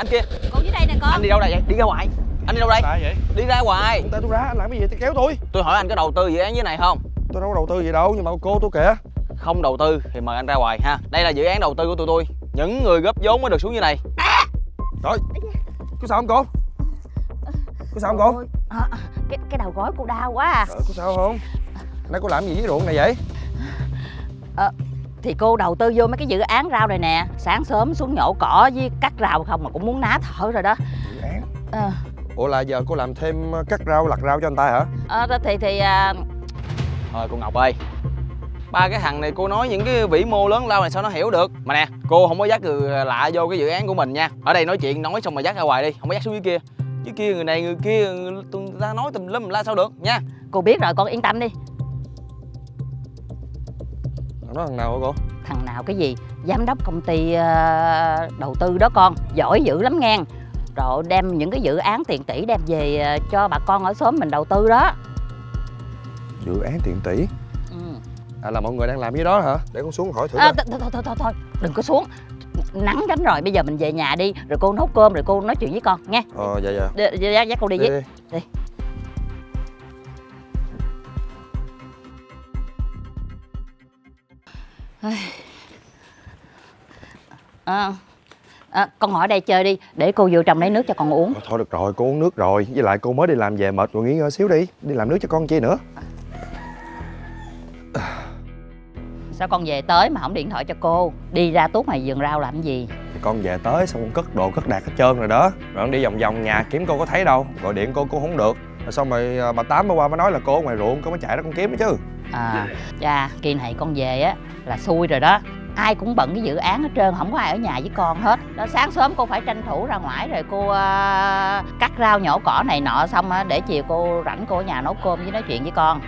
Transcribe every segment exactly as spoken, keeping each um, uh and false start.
anh kia. Cô dưới đây nè con. Anh đi đâu đây vậy? Đi ra ngoài. Anh đi đâu đây? Là vậy? Đi ra ngoài. Tay tôi ra, anh làm cái gì? Tôi kéo tôi. Tôi hỏi anh có đầu tư dự án dưới này không? Tôi đâu có đầu tư gì đâu, nhưng mà cô tôi kìa. Không đầu tư thì mời anh ra ngoài ha. Đây là dự án đầu tư của tụi tôi. Những người góp vốn mới được xuống như này. À! Rồi. Có sao không cô? Có sao không cô? À, cái cái đầu gối cô đau quá à. Ờ, có sao không? Nãy cô làm gì với ruộng này vậy? Ờ, thì cô đầu tư vô mấy cái dự án rau này nè. Sáng sớm xuống nhổ cỏ với cắt rau không mà cũng muốn ná thở rồi đó. Dự án? À. Ủa là giờ cô làm thêm cắt rau, lặt rau cho anh ta hả? Ờ, thì thì à... Thôi cô Ngọc ơi, ba cái thằng này cô nói những cái vĩ mô lớn lao này sao nó hiểu được. Mà nè, cô không có dắt người lạ vô cái dự án của mình nha. Ở đây nói chuyện nói xong mà dắt ra ngoài đi, không có dắt xuống dưới kia. Dưới kia người này người kia người ta nói tùm lum la sao được nha. Cô biết rồi, con yên tâm đi. Thằng đó thằng nào hả cô? Thằng nào cái gì? Giám đốc công ty uh, đầu tư đó con. Giỏi dữ lắm ngang. Rồi đem những cái dự án tiền tỷ đem về uh, cho bà con ở xóm mình đầu tư đó. Dự án tiền tỷ? Ừ. À là mọi người đang làm cái đó hả? Để con xuống hỏi thử. À, thôi, thôi thôi thôi thôi đừng có xuống. Nắng lắm rồi, bây giờ mình về nhà đi. Rồi cô nấu cơm rồi cô nói chuyện với con nghe. Ờ dạ dạ. Đi, dắt cô đi, đi với đi. À, à, con ngồi ở đây chơi đi, để cô vô trong lấy nước cho con uống. Thôi, thôi được rồi, cô uống nước rồi. Với lại cô mới đi làm về mệt rồi, nghỉ ngơi xíu đi. Đi làm nước cho con chi nữa. Sao con về tới mà không điện thoại cho cô? Đi ra tuốt ngoài vườn rau làm gì? Thì con về tới xong con cất đồ cất đạt hết trơn rồi đó. Rồi con đi vòng vòng nhà kiếm cô có thấy đâu. Gọi điện cô cô không được. Rồi xong rồi bà Tám bà qua mới nói là cô ở ngoài ruộng, cô mới chạy ra con kiếm nữa chứ. À, cha, kỳ này con về á là xui rồi đó. Ai cũng bận cái dự án hết trơn, không có ai ở nhà với con hết. Đó, sáng sớm cô phải tranh thủ ra ngoài rồi cô uh, cắt rau nhổ cỏ này nọ xong á, để chiều cô rảnh cô ở nhà nấu cơm với nói chuyện với con.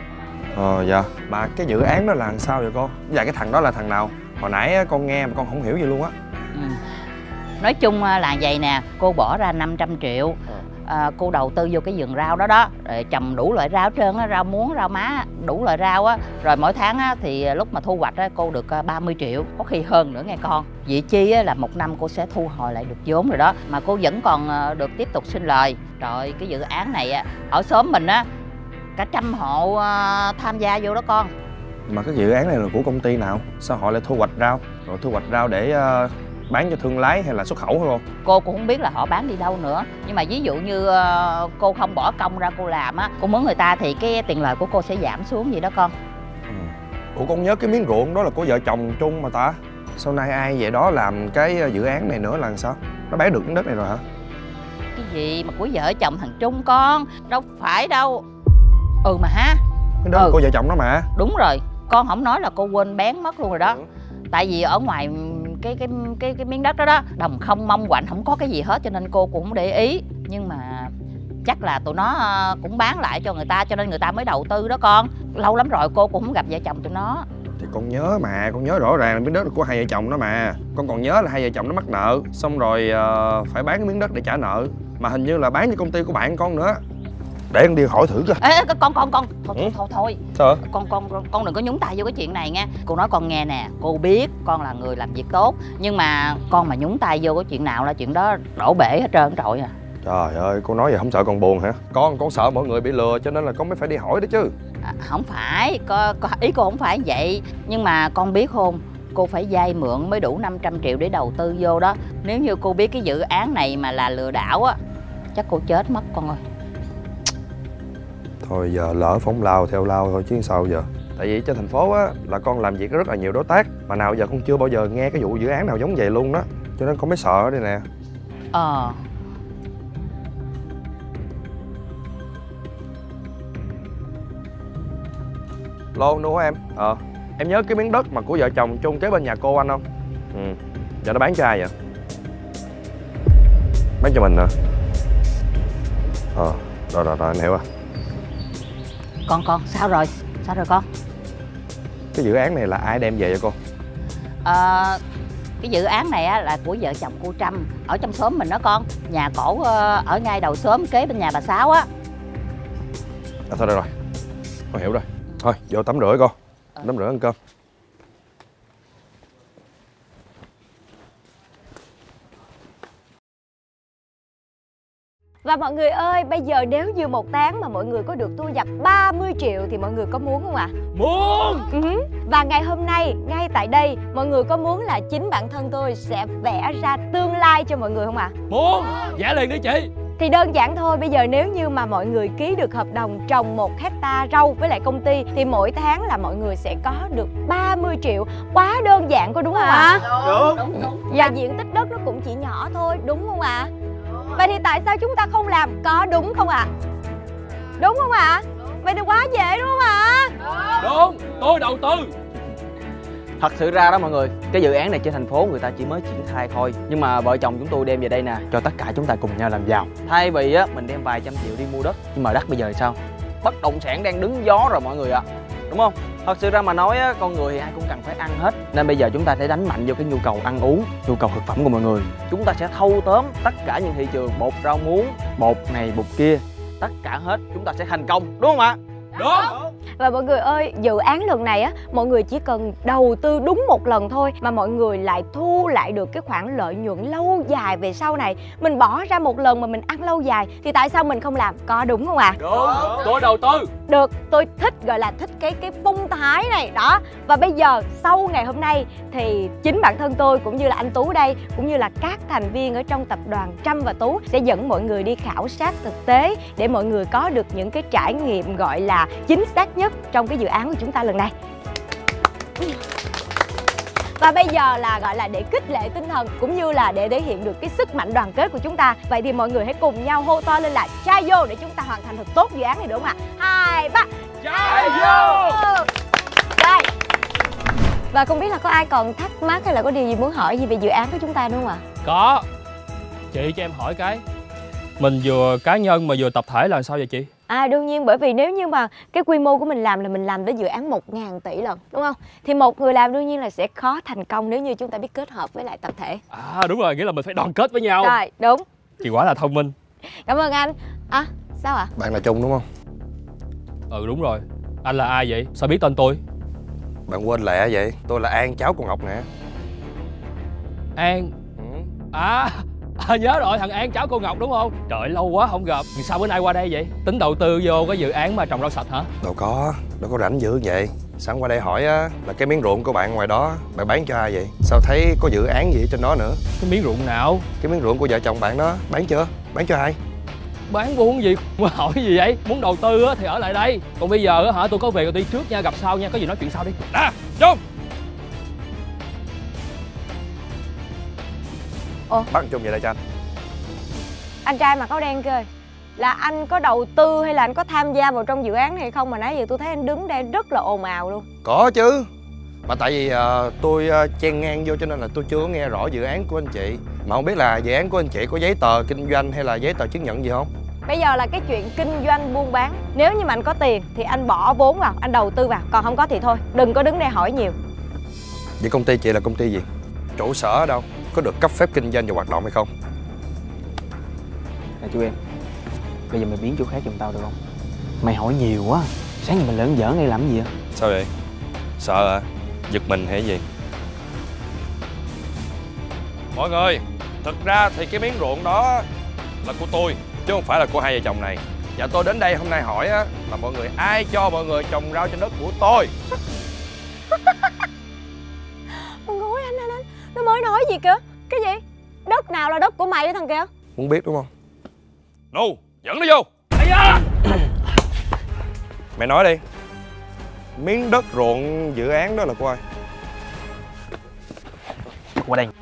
Ờ dạ. Mà cái dự án đó là làm sao vậy cô? Dạ cái thằng đó là thằng nào? Hồi nãy con nghe mà con không hiểu gì luôn á. Ừ. Nói chung là vậy nè, cô bỏ ra năm trăm triệu. À, cô đầu tư vô cái vườn rau đó đó, rồi trồng đủ loại rau hết trơn á, rau muống, rau má, đủ loại rau á. Rồi mỗi tháng á, thì lúc mà thu hoạch á, cô được ba mươi triệu, có khi hơn nữa nghe con. Vị chi á, là một năm cô sẽ thu hồi lại được vốn rồi đó. Mà cô vẫn còn được tiếp tục sinh lời. Rồi cái dự án này á, ở xóm mình á, cả trăm hộ tham gia vô đó con. Mà cái dự án này là của công ty nào? Sao họ lại thu hoạch rau? Rồi thu hoạch rau để uh, bán cho thương lái hay là xuất khẩu hả cô? Cô cũng không biết là họ bán đi đâu nữa. Nhưng mà ví dụ như uh, cô không bỏ công ra cô làm á, cô mướn người ta thì cái tiền lời của cô sẽ giảm xuống vậy đó con. Ừ. Ủa con nhớ cái miếng ruộng đó là của vợ chồng chung mà ta. Sau này ai về đó làm cái dự án này nữa là làm sao? Nó bán được miếng đất này rồi hả? Cái gì mà của vợ chồng thằng Trung con? Đâu phải đâu. Ừ mà ha. Cái đó ừ. là của vợ chồng đó mà. Đúng rồi. Con không nói là cô quên bén mất luôn rồi đó. Ừ. Tại vì ở ngoài cái cái cái cái miếng đất đó đó, đồng không mông quạnh, không có cái gì hết cho nên cô cũng không để ý. Nhưng mà chắc là tụi nó cũng bán lại cho người ta cho nên người ta mới đầu tư đó con. Lâu lắm rồi cô cũng không gặp vợ chồng tụi nó. Thì con nhớ mà, con nhớ rõ ràng là miếng đất là của hai vợ chồng đó mà. Con còn nhớ là hai vợ chồng nó mắc nợ, xong rồi uh, phải bán cái miếng đất để trả nợ. Mà hình như là bán cho công ty của bạn con nữa. Để con đi hỏi thử coi. Ê, con con con thôi, ừ? thôi thôi Sao hả? Con con con đừng có nhúng tay vô cái chuyện này nha. Cô nói con nghe nè, cô biết con là người làm việc tốt, nhưng mà con mà nhúng tay vô cái chuyện nào là chuyện đó đổ bể hết trơn trọi à. Trời ơi, cô nói vậy không sợ con buồn hả? Con con sợ mọi người bị lừa cho nên là con mới phải đi hỏi đó chứ. À, không phải, có, có, ý cô không phải vậy. Nhưng mà con biết không, cô phải vay mượn mới đủ năm trăm triệu để đầu tư vô đó. Nếu như cô biết cái dự án này mà là lừa đảo á, chắc cô chết mất con ơi. Thôi giờ lỡ phóng lao theo lao thôi chứ sao giờ. Tại vì trên thành phố á là con làm việc với rất là nhiều đối tác, mà nào giờ con chưa bao giờ nghe cái vụ dự án nào giống vậy luôn đó. Cho nên con mới sợ đây nè. Ờ. Lô, nuôi em. Ờ. Em nhớ cái miếng đất mà của vợ chồng chung kế bên nhà cô anh không? Ừ. Giờ nó bán cho ai vậy? Bán cho mình hả? Ờ. Rồi rồi rồi anh hiểu rồi. Con con sao rồi? Sao rồi con? Cái dự án này là ai đem về cho cô? Ờ, cái dự án này á, là của vợ chồng cô Trâm ở trong xóm mình đó con. Nhà cổ ở ngay đầu xóm kế bên nhà bà Sáu á. À, thôi được rồi, con hiểu rồi. Thôi vô tắm rửa con. Tắm rửa ăn cơm. Và mọi người ơi, bây giờ nếu như một tháng mà mọi người có được thu nhập ba mươi triệu thì mọi người có muốn không ạ? À? Muốn. uh-huh. Và ngày hôm nay, ngay tại đây, mọi người có muốn là chính bản thân tôi sẽ vẽ ra tương lai cho mọi người không ạ? À? Muốn. Vẽ liền đi chị. Thì đơn giản thôi, bây giờ nếu như mà mọi người ký được hợp đồng trồng một hecta rau với lại công ty thì mỗi tháng là mọi người sẽ có được ba mươi triệu. Quá đơn giản, có đúng không ạ? À? Đúng. Đúng, đúng. Và diện tích đất nó cũng chỉ nhỏ thôi, đúng không ạ? À? Vậy thì tại sao chúng ta không làm? Có đúng không ạ? À? Đúng không ạ? À? Vậy thì quá dễ đúng không ạ? À? Đúng, tôi đầu tư. Thật sự ra đó mọi người, cái dự án này trên thành phố người ta chỉ mới triển khai thôi. Nhưng mà vợ chồng chúng tôi đem về đây nè, cho tất cả chúng ta cùng nhau làm giàu. Thay vì á mình đem vài trăm triệu đi mua đất, nhưng mà đất bây giờ thì sao? Bất động sản đang đứng gió rồi mọi người ạ, à. Đúng không? Thật sự ra mà nói á, con người thì ai cũng cần phải ăn hết. Nên bây giờ chúng ta sẽ đánh mạnh vô cái nhu cầu ăn uống, nhu cầu thực phẩm của mọi người. Chúng ta sẽ thâu tóm tất cả những thị trường bột rau muống, bột này bột kia, tất cả hết chúng ta sẽ thành công, đúng không ạ? Đúng. Và mọi người ơi, dự án lần này á, mọi người chỉ cần đầu tư đúng một lần thôi mà mọi người lại thu lại được cái khoản lợi nhuận lâu dài về sau này. Mình bỏ ra một lần mà mình ăn lâu dài thì tại sao mình không làm? Có đúng không ạ? À? Đúng, tôi đầu tư. Được, tôi thích, gọi là thích cái cái phong thái này đó. Và bây giờ sau ngày hôm nay thì chính bản thân tôi cũng như là anh Tú đây, cũng như là các thành viên ở trong tập đoàn Trâm và Tú sẽ dẫn mọi người đi khảo sát thực tế để mọi người có được những cái trải nghiệm gọi là chính xác nhất trong cái dự án của chúng ta lần này. Và bây giờ là gọi là để khích lệ tinh thần cũng như là để thể hiện được cái sức mạnh đoàn kết của chúng ta. Vậy thì mọi người hãy cùng nhau hô to lên là trai vô để chúng ta hoàn thành thật tốt dự án này, đúng không ạ? Hai, ba, trai vô. Rồi. Và không biết là có ai còn thắc mắc hay là có điều gì muốn hỏi gì về dự án của chúng ta đúng không ạ? Có. Chị cho em hỏi cái, mình vừa cá nhân mà vừa tập thể là sao vậy chị? À đương nhiên, bởi vì nếu như mà cái quy mô của mình làm là mình làm tới dự án một ngàn tỷ lần, đúng không? Thì một người làm đương nhiên là sẽ khó thành công nếu như chúng ta biết kết hợp với lại tập thể. À đúng rồi, nghĩa là mình phải đoàn kết với nhau. Rồi, đúng. Chị quả là thông minh. Cảm ơn anh. À, sao ạ? À? Bạn là Trung đúng không? Ừ đúng rồi. Anh là ai vậy? Sao biết tên tôi? Bạn quên lẹ vậy? Tôi là An, cháu của Ngọc nè. An. Ừ. À, à nhớ rồi, thằng An cháu cô Ngọc đúng không? Trời lâu quá không gặp. Vì sao bữa nay qua đây vậy? Tính đầu tư vô cái dự án mà trồng rau sạch hả? Đâu có, đâu có rảnh dữ vậy. Sẵn qua đây hỏi á, là cái miếng ruộng của bạn ngoài đó bạn bán cho ai vậy? Sao thấy có dự án gì trên đó nữa? Cái miếng ruộng nào? Cái miếng ruộng của vợ chồng bạn đó, bán chưa? Bán cho ai? Bán buôn gì? Mà hỏi gì vậy? Muốn đầu tư á thì ở lại đây. Còn bây giờ á hả, tôi có việc rồi đi trước nha, gặp sau nha, có gì nói chuyện sau đi. Nè, Trung. Ồ. Bắt Trung về đây cho anh. Anh trai mặc áo đen kia ơi, là anh có đầu tư hay là anh có tham gia vào trong dự án này không mà nãy giờ tôi thấy anh đứng đây rất là ồn ào luôn. Có chứ. Mà tại vì uh, tôi uh, chen ngang vô cho nên là tôi chưa có nghe rõ dự án của anh chị. Mà không biết là dự án của anh chị có giấy tờ kinh doanh hay là giấy tờ chứng nhận gì không? Bây giờ là cái chuyện kinh doanh buôn bán. Nếu như mà anh có tiền thì anh bỏ vốn vào, anh đầu tư vào. Còn không có thì thôi, đừng có đứng đây hỏi nhiều. Vậy công ty chị là công ty gì? Trụ sở ở đâu? Có được cấp phép kinh doanh và hoạt động hay không? Nè chú em, bây giờ mày biến chỗ khác giùm tao được không? Mày hỏi nhiều quá. Sáng giờ mày lỡn giỡn đây làm cái gì vậy? Sao vậy? Sợ hả? Giật mình hay gì? Mọi người, thực ra thì cái miếng ruộng đó là của tôi, chứ không phải là của hai vợ chồng này. Và tôi đến đây hôm nay hỏi á, là mọi người ai cho mọi người trồng rau trên đất của tôi? Mọi người anh anh anh, nó mới nói gì kìa? Cái gì? Đất nào là đất của mày đó thằng kia? Muốn biết đúng không? No, dẫn nó vô. Ây da! Mày nói đi. Miếng đất ruộng dự án đó là của ai? Qua đây.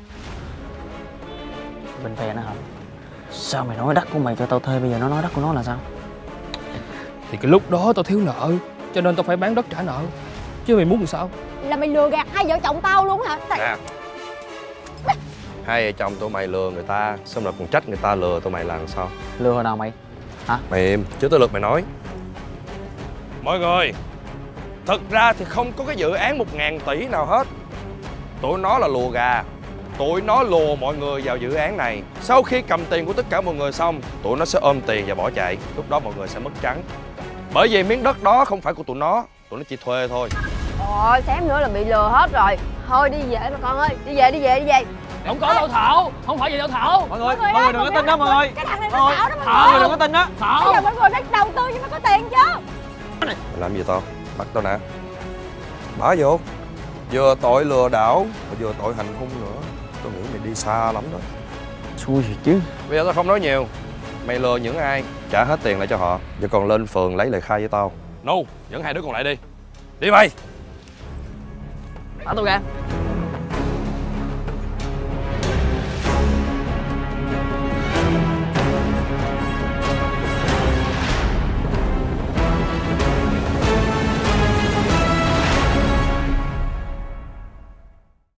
Bên phe nó hả? Sao mày nói đất của mày cho tao thuê, bây giờ nó nói đất của nó là sao? Thì cái lúc đó tao thiếu nợ, cho nên tao phải bán đất trả nợ. Chứ mày muốn làm sao? Là mày lừa gạt hai vợ chồng tao luôn hả? Tại... À. Hai vợ chồng tụi mày lừa người ta, xong rồi còn trách người ta lừa tụi mày làm sao? Lừa hồi nào mày? Hả? Mày im, chứ tới lượt mày nói. Mọi người, thật ra thì không có cái dự án một ngàn tỷ nào hết. Tụi nó là lùa gà. Tụi nó lùa mọi người vào dự án này. Sau khi cầm tiền của tất cả mọi người xong, tụi nó sẽ ôm tiền và bỏ chạy. Lúc đó mọi người sẽ mất trắng. Bởi vì miếng đất đó không phải của tụi nó, tụi nó chỉ thuê thôi. Ôi, xém nữa là bị lừa hết rồi. Thôi đi về mà con ơi, đi về, đi về, đi về. Không có đâu Thảo, không phải vậy đâu Thảo. Mọi người, mọi người đừng có tin đó mọi người. Cái thằng này Mọi nó người, xạo đó mọi mọi người người. đừng có tin đó. Bây Thảo. giờ mọi người phải đầu tư cho mới có tiền chứ. Mày làm gì tao? Bắt tao nè. Bỏ vô. Vừa tội lừa đảo mà vừa tội hành hung nữa. Tao nghĩ mày đi xa lắm đó. Xui gì chứ. Bây giờ tao không nói nhiều. Mày lừa những ai, trả hết tiền lại cho họ. Giờ còn lên phường lấy lời khai với tao. No, dẫn hai đứa còn lại đi. Đi mày. Thả tôi ra.